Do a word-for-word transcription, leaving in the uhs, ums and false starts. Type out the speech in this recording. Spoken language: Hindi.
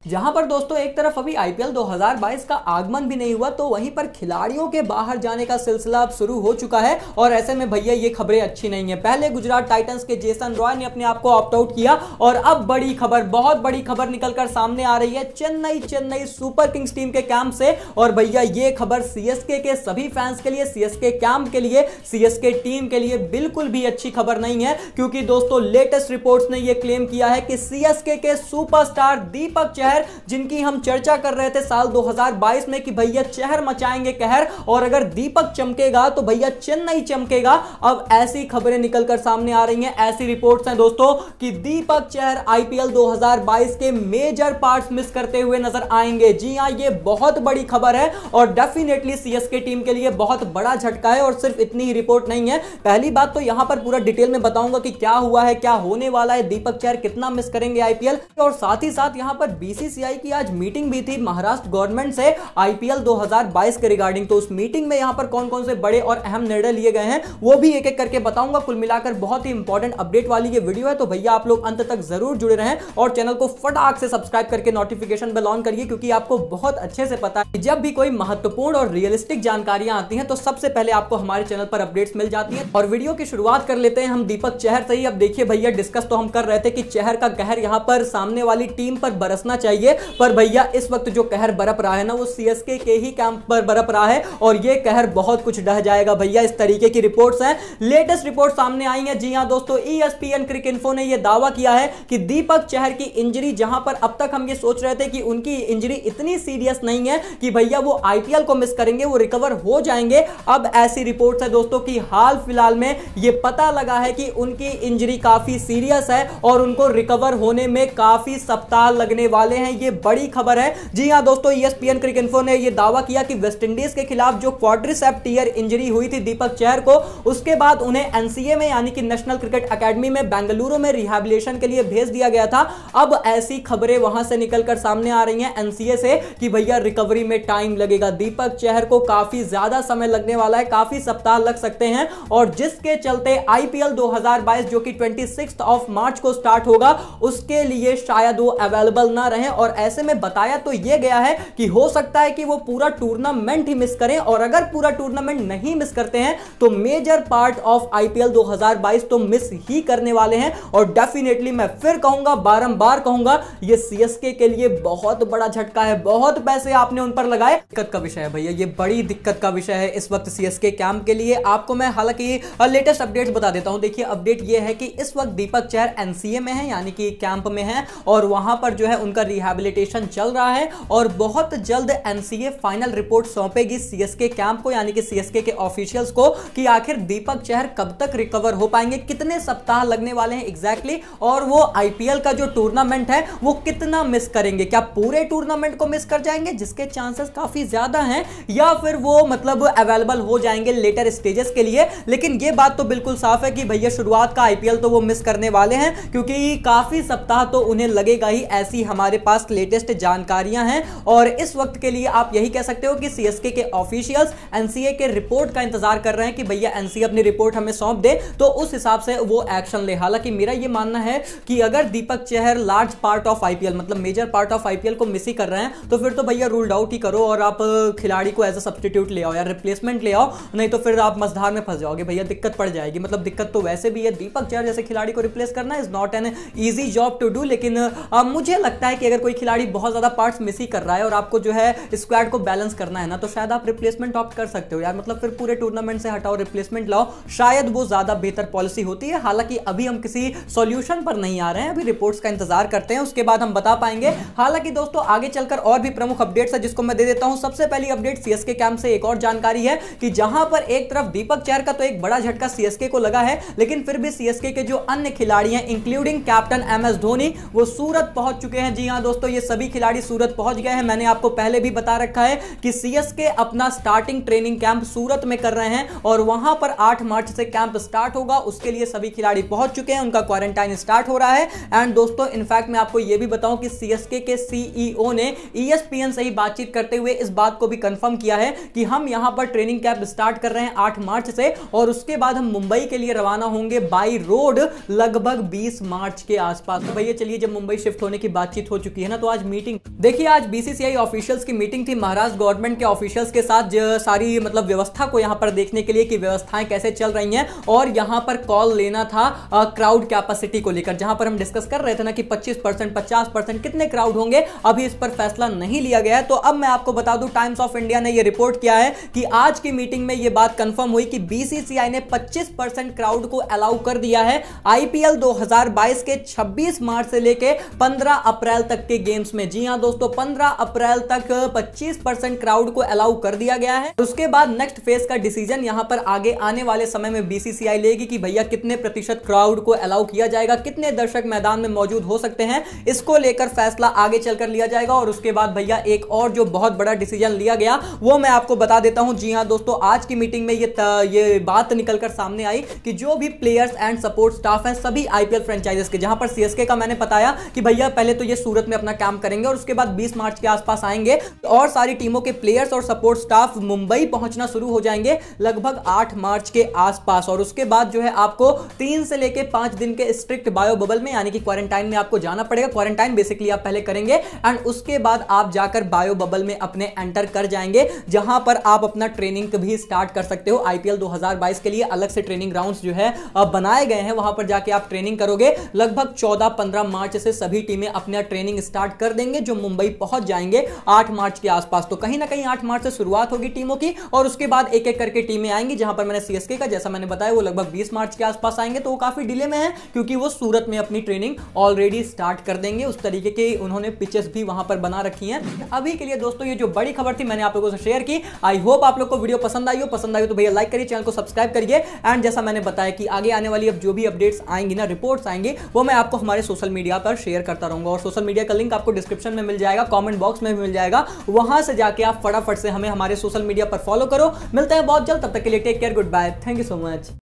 जहां पर दोस्तों एक तरफ अभी आईपीएल दो हज़ार बाईस का आगमन भी नहीं हुआ, तो वहीं पर खिलाड़ियों के बाहर जाने का सिलसिला अब शुरू हो चुका है। और ऐसे में भैया ये खबरें अच्छी नहीं है। पहले गुजरात टाइटंस के जेसन रॉय ने अपने आप को ऑप्ट आउट किया और अब बड़ी खबर, बहुत बड़ी खबर निकलकर सामने आ रही है Chennai Chennai super kings team के कैंप से। और भैया ये खबर सीएसके के सभी फैंस के लिए, सीएसके कैंप के लिए, सीएसके टीम के लिए बिल्कुल भी अच्छी खबर नहीं है, क्योंकि दोस्तों लेटेस्ट रिपोर्ट्स ने यह क्लेम किया है कि सीएसके के सुपरस्टार दीपक चहर, जिनकी हम चर्चा कर रहे थे साल दो हज़ार बाईस में कि भैया चहर मचाएंगे कहर और अगर दीपक चमकेगा तो भैया चेन्नई चमकेगा, अब ऐसी खबरें निकलकर सामने आ रही हैं, ऐसी रिपोर्ट्स हैं दोस्तों कि दीपक चहर आईपीएल दो हज़ार बाईस के मेजर पार्ट्स मिस करते हुए नजर आएंगे। जी हां, ये बहुत बड़ी खबर है और डेफिनेटली सीएसके टीम के लिए बहुत बड़ा झटका है। और सिर्फ इतनी ही रिपोर्ट नहीं है, पहली बात तो यहां पर पूरा डिटेल में बताऊंगा कि क्या हुआ है, क्या होने वाला है, दीपक चहर कितना मिस करेंगे आईपीएल, और साथ ही साथ यहां पर बीसीसीआई की आज मीटिंग भी थी महाराष्ट्र गवर्नमेंट से आईपीएल दो हज़ार बाईस के रिगार्डिंग। तो उस मीटिंग में यहां पर कौन कौन से बड़े और अहम निर्णय लिए गए हैं वो भी एक एक करके बताऊंगा। कुल मिलाकर बहुत ही इंपॉर्टेंट अपडेट वाली ये वीडियो है, तो भैया आप लोग अंत तक जरूर जुड़े रहें और चैनल को फटाक से सब्सक्राइब करके नोटिफिकेशन बेल ऑन करिए, क्योंकि आपको बहुत अच्छे से पता है कि जब भी कोई महत्वपूर्ण और रियलिस्टिक जानकारियां आती हैं तो सबसे पहले आपको हमारे चैनल पर अपडेट्स मिल जाती हैं। और वीडियो की शुरुआत कर लेते हैं हम दीपक चहर से ही। अब देखिए भैया, डिस्कस तो हम कर रहे थे कि चहर का कहर यहां पर सामने वाली टीम पर बरसना चाहिए, पर भैया इस वक्त जो कहर बरप रहा है ना वो सीएसके के ही कैंप पर बरप रहा है और ये कहर बहुत कुछ ढह जाएगा भैया, इस तरीके की रिपोर्ट्स हैं, लेटेस्ट रिपोर्ट सामने आई है। जी हां दोस्तों, ईएसपीएन क्रिकइन्फो ने यह दावा किया है कि दीपक चहर की इंजरी, जहां पर अब तक हम ये सोच रहे थे कि उनकी इंजरी इतनी सीरियस नहीं है कि भैया वो आईपीएल को मिस करेंगे, वो रिकवर हो जाएंगे, अब ऐसी रिपोर्ट्स है दोस्तों कि हाल फिलहाल में ये पता लगा है कि उनकी इंजरी काफी सीरियस है और उनको रिकवर होने में काफी सप्ताह लगने वाले हैं। ये बड़ी खबर है। जी हां दोस्तों, ईएसपीएन क्रिकइन्फो ने यह दावा किया कि वेस्टइंडीज के खिलाफ जो क्वाड्रिसेप्स टियर इंजरी हुई थी दीपक चहर को, उसके बाद उन्हें एनसीए में यानी कि नेशनल क्रिकेट एकेडमी में बेंगलुरु में रिहैबिलिटेशन के लिए भेज दिया गया था। अब ऐसी खबरें वहां से निकलकर सामने आ रही हैं एनसीए से कि भैया रिकवरी में टाइम लगेगा, दीपक चहर को काफी ज्यादा समय लगने वाला है, काफी सप्ताह लग सकते हैं, और जिसके चलते आईपीएल दो हज़ार बाईस जो कि छब्बीस ऑफ मार्च को स्टार्ट होगा उसके लिए शायद वो अवेलेबल ना रहे। और ऐसे में बताया तो यह गया है कि हो सकता है कि वो पूरा टूर्नामेंट ही मिस करें, और अगर पूरा टूर्नामेंट नहीं मिस करते हैं तो मेजर पार्ट ऑफ आईपीएल दो हज़ार बाईस तो मिस ही करने वाले हैं। और डेफिनेटली मैं फिर कहूंगा, बारंबार कहूंगा, ये सीएसके के लिए बहुत बड़ा झटका है, बहुत पैसे आपने उन पर लगाए, दिक्कत का विषय है भैया, ये बड़ी दिक्कत का विषय है इस वक्त सीएसके कैंप के लिए। आपको मैं हालांकि लेटेस्ट अपडेट्स बता देता हूं। देखिए अपडेट ये है कि इस वक्त दीपक चहर एनसीए में है यानी कि कैंप में है और वहां पर जो है उनका रिहैबिलिटेशन चल रहा है और बहुत जल्द एनसीए फाइनल रिपोर्ट सौंपेगी सीएसके कैंप को यानी कि सीएसके के ऑफिशियल्स को कि आखिर दीपक चहर कब तक रिकवर हो पाएंगे, कितने सप्ताह लगने वाले हैं एग्जैक्टली, और वो आईपीएल का जो टूर्नामेंट है वो कितना मिस करेंगे, क्या पूरे टूर्नामेंट को मिस कर जाएंगे जिसके चांसेस काफी ज्यादा हैं, या फिर वो मतलब अवेलेबल हो जाएंगे लेटर स्टेजेस के लिए। लेकिन ये बात तो बिल्कुल साफ है कि भैया शुरुआत का आईपीएल तो वो मिस करने वाले हैं, क्योंकि काफी सप्ताह तो उन्हें लगेगा ही, ऐसी हमारे पास लेटेस्ट जानकारियां हैं। और इस वक्त के लिए आप यही कह सकते हो कि सीएसके के ऑफिशियल्स एनसीए के रिपोर्ट का इंतजार कर रहे हैं कि भैया एनसीए अपनी रिपोर्ट हमें सौंप दे तो उस हिसाब से वो एक्शन ले। हालांकि मेरा ये मानना है कि अगर Deepak Chahar large part of IPL मतलब मेजर पार्ट ऑफ आईपीएल को मिस ही कर रहे हैं तो फिर तो भैया रूल्ड आउट ही करो और आप खिलाड़ी को एज अ सब्स्टिट्यूट ले आओ या रिप्लेसमेंट ले आओ, नहीं तो फिर आप मझधार में फंस जाओगे भैया, दिक्कत पड़ जाएगी। मतलब दिक्कत तो वैसे भी है, दीपक चहर जैसे खिलाड़ी को रिप्लेस करना is not an easy job to do, लेकिन आ, मुझे लगता है कि अगर कोई खिलाड़ी बहुत ज्यादा पार्ट्स मिस ही कर रहा है और आपको जो है स्क्वाड को बैलेंस करना है ना, तो शायद आप रिप्लेसमेंट ऑप्ट कर सकते हो यार, मतलब फिर पूरे टूर्नामेंट से हटाओ, रिप्लेसमेंट लाओ, शायद वो ज्यादा बेहतर पॉलिसी होती है। हालांकि अभी हम किसी सॉल्यूशन पर नहीं आ रहे हैं, अभी रिपोर्ट्स का इंतजार करते हैं, उसके बाद हम बता पाएंगे। हालांकि दोस्तों आगे चलकर और भी प्रमुख अपडेट्स है जिसको मैं दे देता हूं। सबसे पहली अपडेट सीएसके कैंप से एक और जानकारी है कि जहां पर एक तरफ दीपक चहर का तो एक बड़ा झटका सीएसके को लगा है, लेकिन फिर भी सीएसके के जो अन्य खिलाड़ी हैं इंक्लूडिंग कैप्टन एम एस धोनी वो सूरत पहुंच चुके हैं। जी हां दोस्तों, ये सभी खिलाड़ी सूरत पहुंच गए हैं। मैंने आपको पहले भी बता रखा है कि सीएसके अपना स्टार्टिंग ट्रेनिंग कैंप सूरत में कर रहे हैं और वहां पर आठ मार्च से कैंप स्टार्ट होगा, उसके लिए सभी खिलाड़ी पहुंच चुके हैं, उनका क्वारंटाइन स्टार्ट हो रहा है। एंड दोस्तों इनफैक्ट मैं आपको यह भी बताऊं कि सीएसके के सीईओ ने ईएसपीएन से ही बातचीत करते हुए इस बात को भी कंफर्म किया है कि हम यहां पर ट्रेनिंग कैंप स्टार्ट कर रहे हैं आठ मार्च से और उसके बाद हम मुंबई के लिए रवाना होंगे बाई रोड लगभग बीस मार्च के आसपास। तो भैया चलिए, जब मुंबई शिफ्ट होने की बातचीत हो चुकी चुकी है ना, तो आज मीटिंग देखिए, आज बीसीसीआई ऑफिशियल्स की मीटिंग थी महाराष्ट्र गवर्नमेंट के ऑफिशियल्स के साथ, सारी मतलब व्यवस्था को यहाँ पर देखने के लिए कि व्यवस्थाएं कैसे चल रही हैं, और यहाँ पर कॉल लेना था क्राउड कैपेसिटी को लेकर, जहां पर हम डिस्कस कर रहे थे ना कि पच्चीस परसेंट पचास परसेंट कितने क्राउड होंगे, अभी इस पर फैसला नहीं लिया गया है। तो अब मैं आपको बता दूं, टाइम्स ऑफ इंडिया ने यह रिपोर्ट किया है कि आज की मीटिंग में यह बात कंफर्म हुई कि बीसीसीआई ने पच्चीस परसेंट क्राउड को अलाउ कर दिया है आईपीएल दो हज़ार बाईस के छब्बीस मार्च से लेके पंद्रह अप्रैल तक के गेम्स में। जी हां दोस्तों, पंद्रह अप्रैल तक पच्चीस परसेंट क्राउड को अलाउ कर दिया गया है। उसके बाद नेक्स्ट फेज का डिसीजन यहां पर आगे आने वाले समय में बीसीसीआई लेगी कि भैया कितने प्रतिशत क्राउड को अलाउ किया जाएगा, कितने दर्शक मैदान में मौजूद हो सकते हैं, इसको लेकर फैसला आगे चलकर लिया जाएगा। और उसके बाद भैया एक और जो बहुत बड़ा डिसीजन लिया गया वो मैं आपको बता देता हूं। जी हां दोस्तों, आज की मीटिंग में ये ये बात निकलकर सामने आई कि जो भी प्लेयर्स एंड सपोर्ट स्टाफ हैं सभी आईपीएल फ्रेंचाइजीज के, जहां पर सीएसके का मैंने बताया कि भैया पहले तो ये सूरत में अपना काम करेंगे और उसके बाद बीस मार्च के आसपास आएंगे, और सारी टीमों के प्लेयर्स और सपोर्ट स्टाफ मुंबई पहुंचना शुरू हो जाएंगे लगभग आठ मार्च के आसपास। और उसके बाद जो है आपको तीन से लेकर पांच दिन के स्ट्रिक्ट बायो बबल में यानी कि क्वारंटाइन में आपको जाना पड़ेगा। क्वारंटाइन बेसिकली आप पहले करेंगे एंड उसके बाद आप जाकर बायो बबल में अपने एंटर कर जाएंगे, जहां पर आप अपना ट्रेनिंग भी स्टार्ट कर सकते हो। आईपीएल दो हज़ार बाईस के लिए अलग से ट्रेनिंग ग्राउंड्स जो है बनाए गए हैं, वहां पर जाके आप ट्रेनिंग करोगे। लगभग चौदह पंद्रह मार्च से सभी टीमें अपना ट्रेनिंग स्टार्ट कर देंगे, जो मुंबई पहुंच जाएंगे आठ मार्च के आसपास। तो कहीं ना कहीं आठ मार्च से शुरुआत होगी टीमों की, और उसके बाद एक एक करके टीमें आएंगी। जहां पर मैंने सीएसके का जैसा मैंने बताया वो लगभग बीस मार्च के आसपास आएंगे, तो वो काफी डिले में है क्योंकि वो सूरत में अपनी ट्रेनिंग ऑलरेडी स्टार्ट कर देंगे। उस तरीके के उन्होंने पिचेस भी वहां पर बना रखी हैं। अभी के लिए दोस्तों ये जो बड़ी खबर थी मैंने आप लोगों से शेयर की। आई होप आप लोग को वीडियो पसंद आई हो। पसंद आई हो तो भैया लाइक करिए, चैनल को सब्सक्राइब करिए। एंड जैसा मैंने बताया कि आगे आने वाली अब जो भी अपडेट्स आएंगी ना, रिपोर्ट्स आएंगी, वो मैं आपको हमारे सोशल मीडिया पर शेयर करता रहूंगा। और सोशल मीडिया का लिंक आपको डिस्क्रिप्शन में मिल जाएगा, कमेंट बॉक्स में भी मिल जाएगा, वहां से जाके आप फटाफट से हमें हमारे सोशल मीडिया पर फॉलो करो। मिलते हैं बहुत जल्द, तब तक के लिए take care, good bye, thank you so much.